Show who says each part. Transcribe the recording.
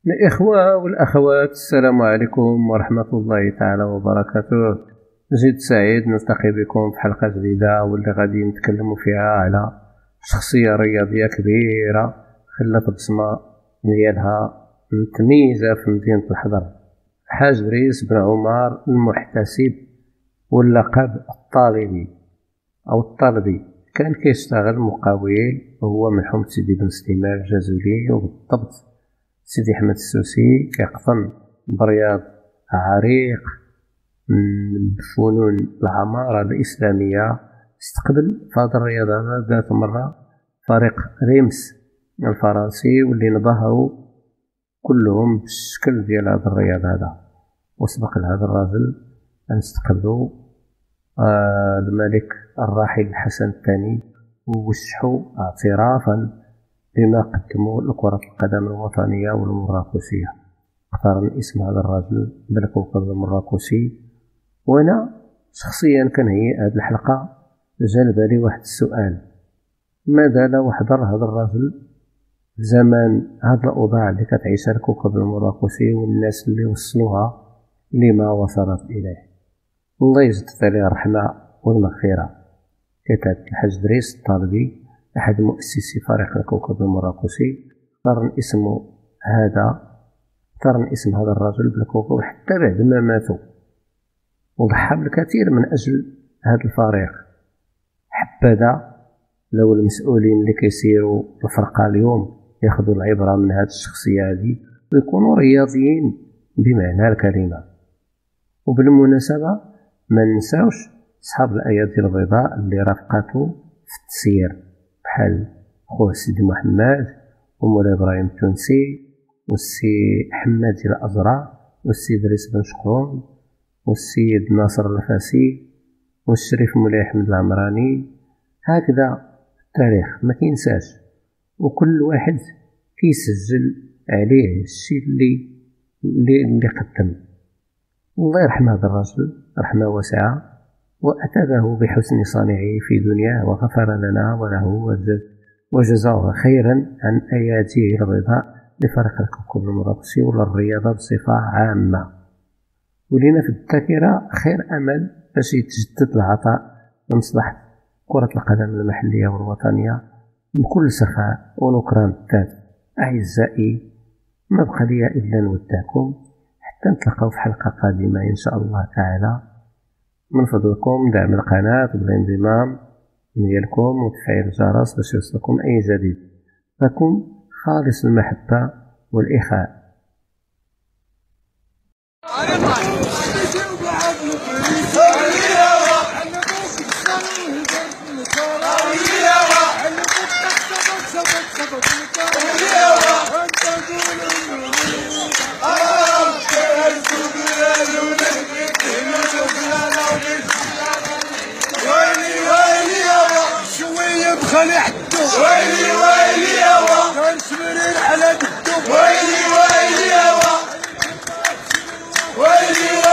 Speaker 1: الإخوة والأخوات، السلام عليكم ورحمة الله تعالى وبركاته. جد سعيد نلتقي بكم في حلقة جديدة واللي غادي نتكلموا فيها على شخصية رياضية كبيرة خلت بصمة ديالها متميزة في مدينة الحضر، الحاج دريس بن عمر المحتسب، واللقب الطالبي أو الطالبي. كان كيشتغل مقاول وهو من حومة سيدي بن سليمان الجازولي، وبالضبط سيدي أحمد السوسي، كيقطن برياض عريق من فنون العمارة الإسلامية. استقبل في هذه الرياضة ذات مرة فريق ريمس الفرنسي، واللي انبهروا كلهم بالشكل ديال هذا الرياض هذا. وسبق لهذا الرجل أن استقبلوا الملك الراحل الحسن الثاني، ووشحوا اعترافا بما قدموا لكرة القدم الوطنية والمراكشية. اختار اسم هذا الرجل بالكوكب المراكشي. وانا شخصيا كنهيئ هذه الحلقة جا بالي واحد السؤال: ماذا لو حضر هذا الرجل في زمان هذه الأوضاع اللي كتعيشها الكوكب المراكشي والناس اللي وصلوها لما وصلت إليه؟ الله يجدد عليه الرحمة والمغفرة. كتاب الحاج دريس الطالبي أحد مؤسسي فريق الكوكب المراكشي، اختار اسم هذا الرجل بالكوكب حتى بعد ما ماتوا، وضحى بالكثير من أجل هذا الفريق. حبذا لو المسؤولين اللي كيسيروا الفرقة اليوم ياخذوا العبرة من هذه الشخصية هذه ويكونوا رياضيين بمعنى الكلمة. وبالمناسبة ما ننساوش أصحاب الأيادي البيضاء اللي رافقاته في التسيير، بحال خوه سيدي محمد ومولاي إبراهيم التونسي والسي حماد الأزرع والسي دريس بن شقرون والسيد ناصر الفاسي والشريف مولاي أحمد العمراني. هكذا التاريخ ما كينساش، وكل واحد كيسجل عليه الشيء اللي قدم. الله يرحم هذا الرجل رحمة واسعة، وأتابه بحسن صانعه في دنياه، وغفر لنا وله وجزاه خيرا عن أياديه البيضاء لفريق الكوكب المراكشي وللرياضة بصفة عامة. ولينا في الذاكرة خير أمل باش يتجدد العطاء لمصلحة كرة القدم المحلية والوطنية بكل سخاء ونكران الذات. أعزائي، ما بقى لي إلا نودعكم حتى نتلقاو في حلقة قادمة إن شاء الله تعالى. من فضلكم دعم القناة بالانضمام ديالكم وتفعيل الجرس باش يوصلكم أي جديد. لكم خالص المحبة والإخاء.
Speaker 2: خلي حدو ويلي ويلي يابا، كان سمرين على قدو ويلي ويلي يابا، ويلي